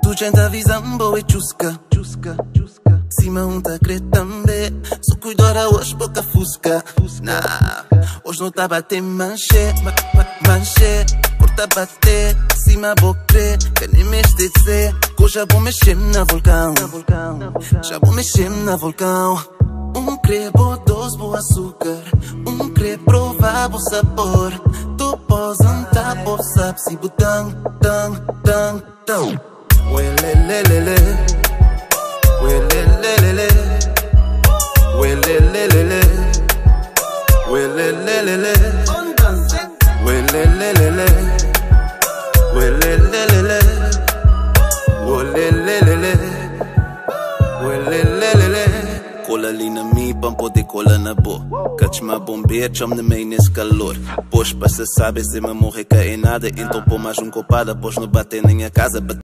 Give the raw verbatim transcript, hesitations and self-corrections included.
Tu gente avisam boa e chusca, chusca, chusca. Cima um tá crer também. Só cuidara hoje pouca fusca. Nah, hoje não tá bater manche, ma, ma, manche. Corta bater, cima vou crer. Que nem mexe de ser. Que hoje já vou mexer na vulcão. Já vou mexer na vulcão. Um crebo, dois bo açúcar. Um crebo provar bo sabor. Tu pos anta bo sab si botão, tão, tão, tão. Uelelelele, uelelelele, uelelelele, uelelelele, uelelelele, uelelelele, uelelelele, uelelelele. Cola ali na mi, pra poder colar na boa. Catch-me a bombear, chama de meio nesse calor. Pois, pra se saber, se me morrer cair nada. Então pô mais um copada, pois não bater nem a casa.